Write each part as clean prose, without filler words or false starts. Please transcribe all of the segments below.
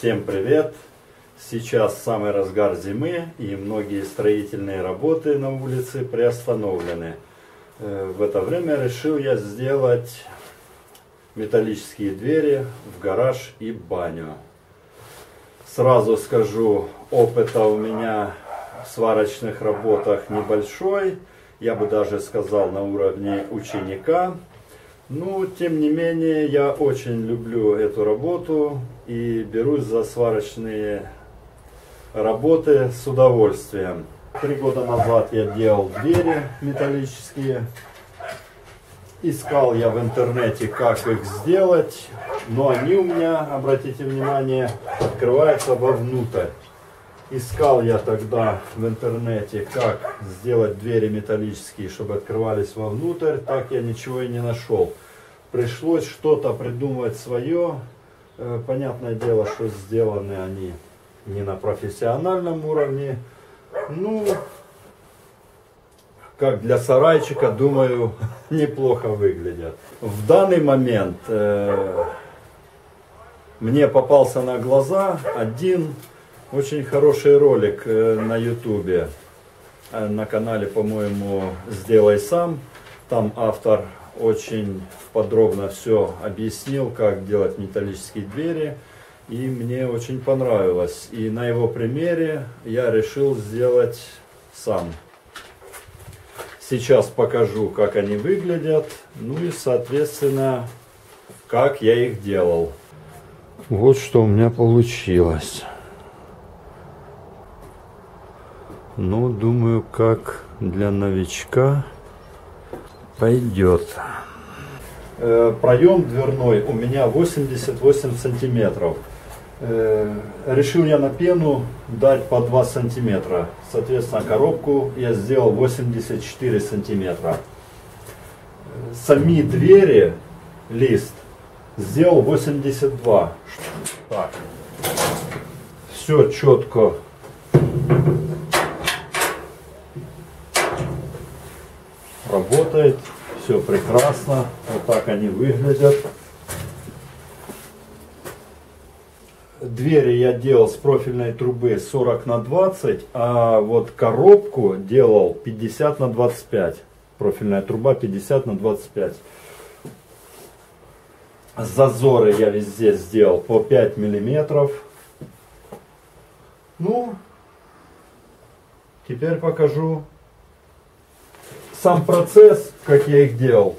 Всем привет! Сейчас самый разгар зимы, и многие строительные работы на улице приостановлены. В это время решил я сделать металлические двери в гараж и баню. Сразу скажу, опыта у меня в сварочных работах небольшой, я бы даже сказал на уровне ученика. Но тем не менее я очень люблю эту работу и берусь за сварочные работы с удовольствием. 3 года назад я делал двери металлические. Искал я в интернете, как их сделать, но они у меня, обратите внимание, открываются вовнутрь. Искал я тогда в интернете, как сделать двери металлические, чтобы открывались вовнутрь, так я ничего и не нашел. Пришлось что-то придумывать свое. Понятное дело, что сделаны они не на профессиональном уровне. Ну, как для сарайчика, думаю, неплохо выглядят. В данный момент мне попался на глаза один очень хороший ролик на ютубе. На канале, по-моему, «Сделай сам». Там автор очень подробно все объяснил, как делать металлические двери. И мне очень понравилось. И на его примере я решил сделать сам. Сейчас покажу, как они выглядят. Ну и, соответственно, как я их делал. Вот что у меня получилось. Ну, думаю, как для новичка пойдет. Проем дверной у меня 88 сантиметров. Решил я на пену дать по 2 сантиметра. Соответственно, коробку я сделал 84 сантиметра. Сами двери, лист, сделал 82. Так. Все четко. Работает, все прекрасно, вот так они выглядят. Двери я делал с профильной трубы 40 на 20, а вот коробку делал 50 на 25. Профильная труба 50 на 25. Зазоры я везде сделал по 5 миллиметров. Ну, теперь покажу сам процесс, как я их делал.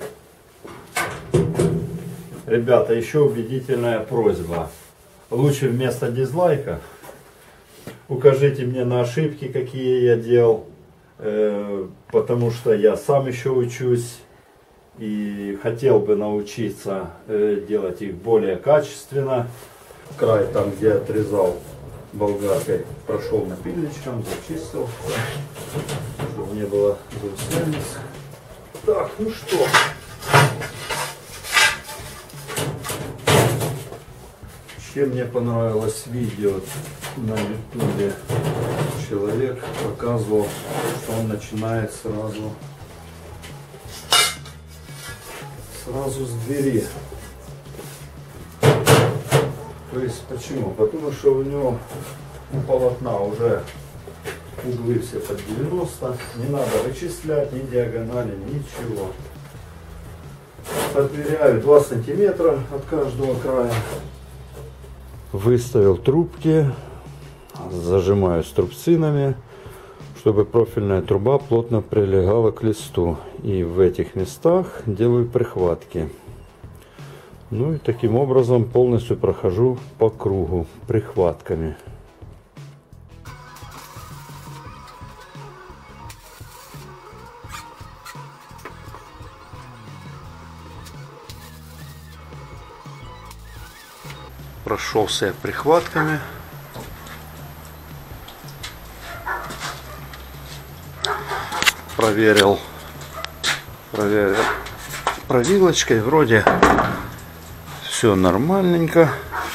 Ребята, еще убедительная просьба. Лучше вместо дизлайка укажите мне на ошибки, какие я делал. Потому что я сам еще учусь. И хотел бы научиться делать их более качественно. Край там, где отрезал болгаркой, прошел напильничком, зачистил, чтобы не было заусенец. Так, ну что, чем мне понравилось видео на ютубе, человек показывал, что он начинает сразу с двери. То есть почему? Потому что у него у полотна уже углы все под 90. Не надо вычислять ни диагонали, ничего. Отмеряю 2 сантиметра от каждого края. Выставил трубки, зажимаю струбцинами, чтобы профильная труба плотно прилегала к листу. И в этих местах делаю прихватки. Ну и таким образом полностью прохожу по кругу прихватками. Прошелся я прихватками. Проверил провилочкой, вроде все нормальненько.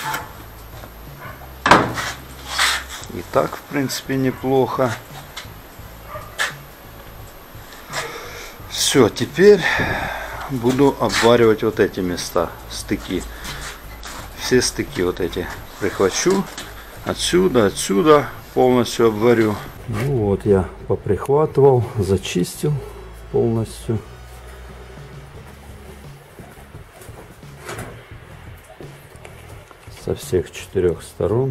И так, в принципе, неплохо. Все, теперь буду обваривать вот эти места, стыки. все стыки вот эти прихвачу. Отсюда полностью обварю. Ну вот я поприхватывал, зачистил полностью. Со всех 4 сторон.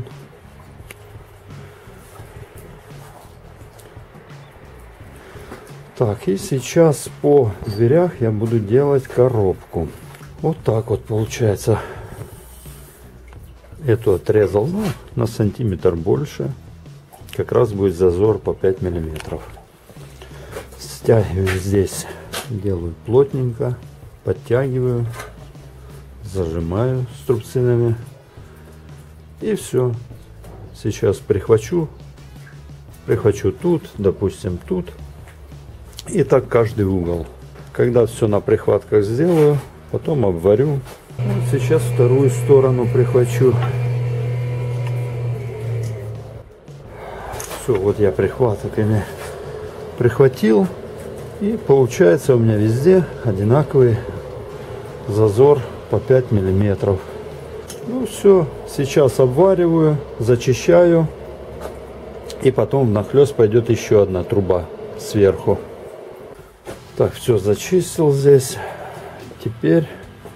Так, и сейчас по дверях я буду делать коробку. Вот так вот получается. Эту отрезал, ну, на сантиметр больше. Как раз будет зазор по 5 миллиметров. Стягиваю здесь, делаю плотненько, подтягиваю, зажимаю струбцинами. И все. Сейчас прихвачу тут, допустим, тут. И так каждый угол. Когда все на прихватках сделаю, потом обварю. Вот сейчас вторую сторону прихвачу. Все, вот я прихватками прихватил. И получается у меня везде одинаковый зазор по 5 миллиметров. Ну все, сейчас обвариваю, зачищаю. И потом внахлёст пойдет еще одна труба сверху. Так, все, зачистил здесь. Теперь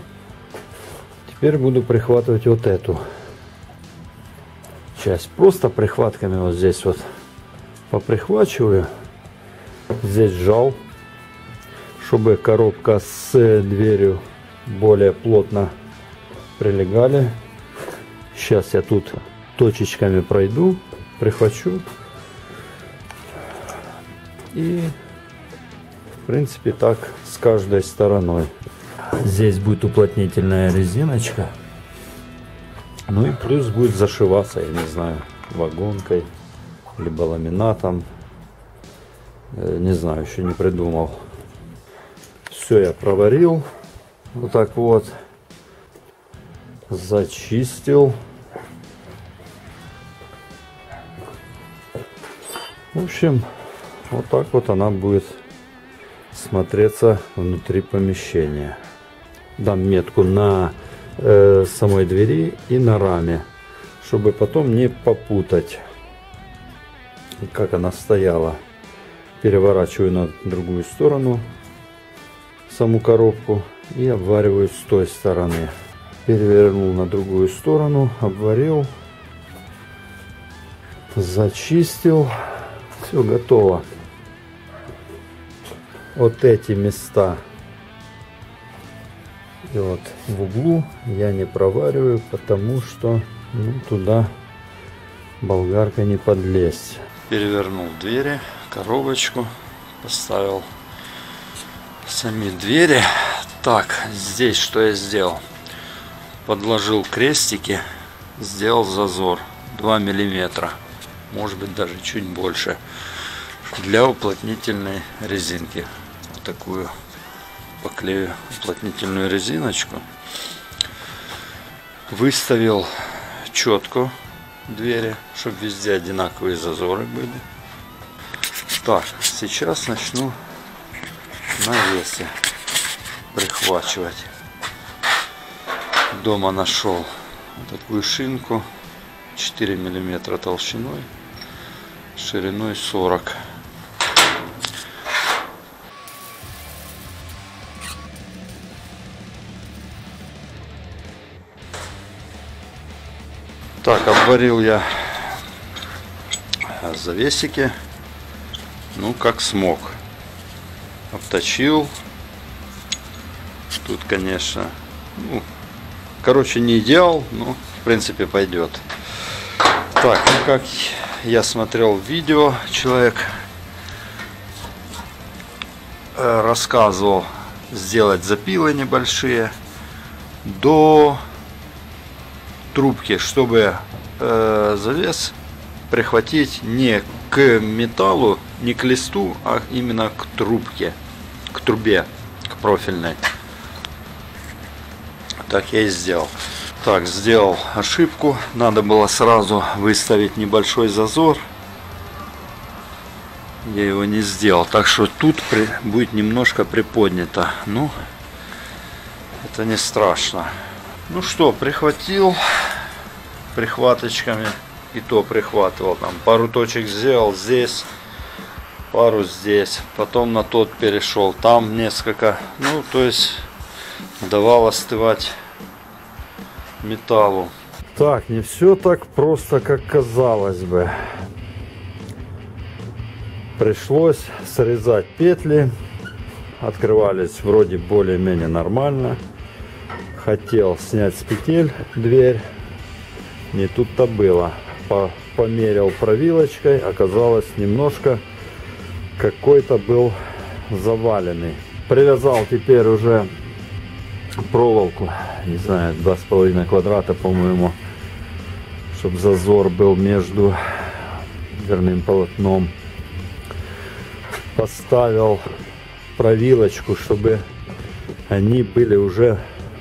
буду прихватывать вот эту часть. Просто прихватками вот здесь вот поприхвачиваю. Здесь сжал, чтобы коробка с дверью более плотно прилегали. Сейчас я тут точечками пройду, прихвачу. И в принципе так с каждой стороной. Здесь будет уплотнительная резиночка. Ну и плюс будет зашиваться, я не знаю, вагонкой, либо ламинатом. Не знаю, еще не придумал. Все я проварил. Вот так вот. Зачистил. В общем, вот так вот она будет смотреться внутри помещения. Дам метку на самой двери и на раме, чтобы потом не попутать, как она стояла. Переворачиваю на другую сторону саму коробку и обвариваю с той стороны. Перевернул на другую сторону, обварил, зачистил. Все готово. Вот эти места и вот в углу я не провариваю, потому что туда болгаркой не подлезть. Перевернул двери, коробочку, поставил сами двери. Так, здесь что я сделал? Подложил крестики, сделал зазор 2 миллиметра, может быть даже чуть больше, для уплотнительной резинки. Вот такую поклею уплотнительную резиночку. Выставил четко двери, чтобы везде одинаковые зазоры были. Так, сейчас начну навесы прихвачивать. Дома нашел такую шинку 4 миллиметра толщиной, шириной 40. Так, обварил я завесики, ну как смог. Обточил. Тут, конечно, короче, не идеал, но в принципе пойдет. Так, ну как я смотрел видео, человек рассказывал сделать запилы небольшие до трубки, чтобы завес прихватить не к металлу, не к листу, а именно к трубке, к трубе, к профильной. Так я и сделал. Так, сделал ошибку. Надо было сразу выставить небольшой зазор. Я его не сделал. Так что тут будет немножко приподнято. Ну, это не страшно. Ну что, прихватил прихваточками, и то прихватывал. Там пару точек сделал здесь, пару здесь, потом на тот перешел, там несколько. Ну, то есть давал остывать металлу. Так, не все так просто, как казалось бы. Пришлось срезать петли. Открывались вроде более-менее нормально. Хотел снять с петель дверь. Не тут-то было. Померил провилочкой. Оказалось, немножко какой-то был заваленный. Привязал теперь уже проволоку. Не знаю, 2,5 квадрата, по-моему. Чтобы зазор был между дверным полотном. Поставил провилочку, чтобы они были уже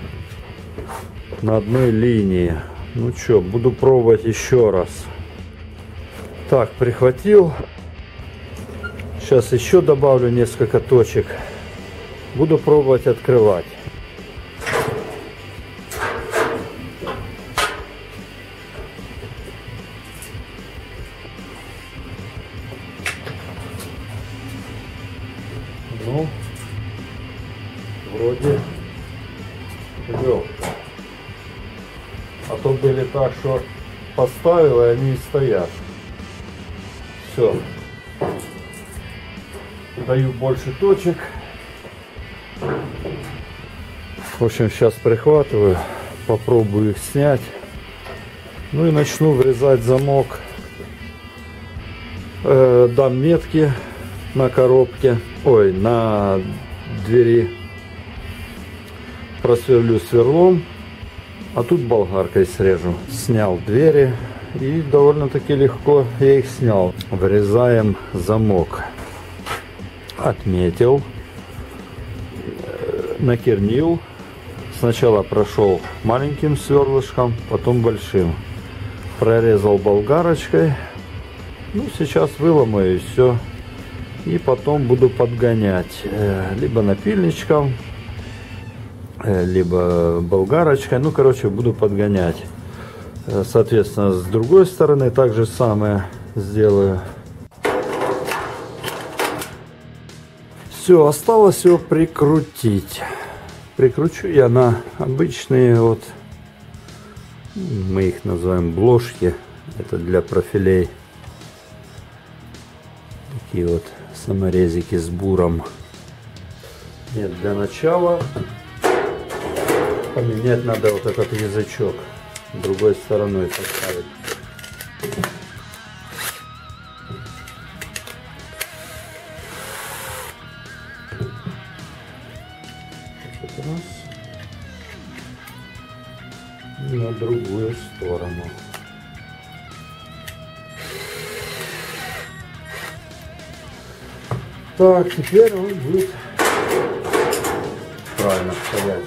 на одной линии. Ну что, буду пробовать еще раз. Так, прихватил. Сейчас еще добавлю несколько точек. Буду пробовать открывать. Ну, вроде легко. А то были так, что поставил, и они стоят. Все. Даю больше точек. В общем, сейчас прихватываю, попробую их снять. Ну и начну врезать замок. Дам метки на коробке, ой, на двери. Просверлю сверлом, а тут болгаркой срежу. Снял двери и довольно-таки легко я их снял. Вырезаем замок. Отметил, накернил. Сначала прошел маленьким сверлышком, потом большим. Прорезал болгарочкой. Ну, сейчас выломаю и все. И потом буду подгонять либо напильничком, либо болгарочкой. Ну, короче, буду подгонять. Соответственно, с другой стороны так же самое сделаю. Все, осталось его прикрутить. Прикручу я на обычные, вот, мы их называем бложки. Это для профилей. Такие вот саморезики с буром. Нет, для начала поменять надо вот этот язычок. Другой стороной поставить. Раз. И на другую сторону. Так, теперь он будет правильно стоять.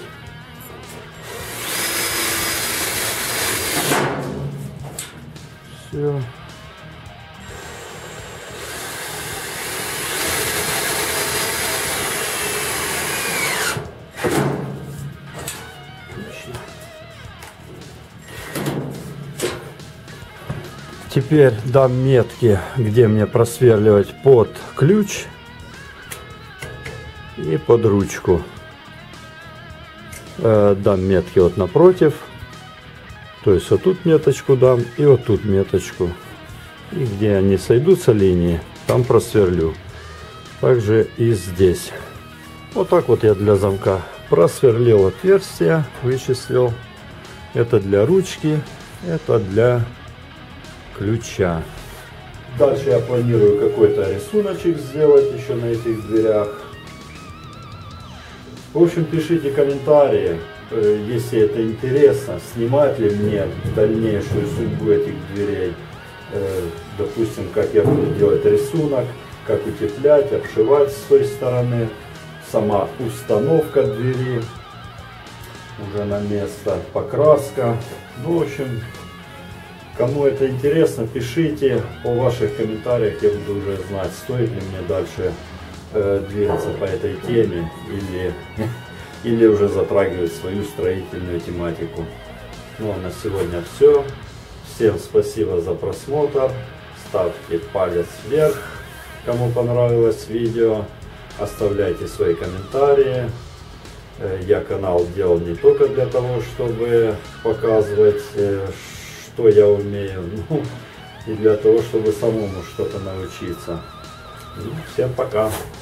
Все. Теперь дам метки, где мне просверливать под ключ и под ручку. Дам метки вот напротив. То есть вот тут меточку дам и вот тут меточку. И где они сойдутся линии, там просверлю. Также и здесь. Вот так вот я для замка просверлил отверстие, вычислил. Это для ручки, это для ключа. Дальше я планирую какой-то рисуночек сделать еще на этих дверях. В общем, пишите комментарии, если это интересно, снимать ли мне дальнейшую судьбу этих дверей. Допустим, как я буду делать рисунок, как утеплять, обшивать с той стороны, сама установка двери уже на место, покраска. Ну, в общем, кому это интересно, пишите. По ваших комментариях я буду уже знать, стоит ли мне дальше двигаться по этой теме или или уже затрагивать свою строительную тематику. Ну а на сегодня все. Всем спасибо за просмотр. Ставьте палец вверх, кому понравилось видео. Оставляйте свои комментарии. Я канал делал не только для того, чтобы показывать, что я умею, но и для того, чтобы самому что-то научиться. Ну, всем пока!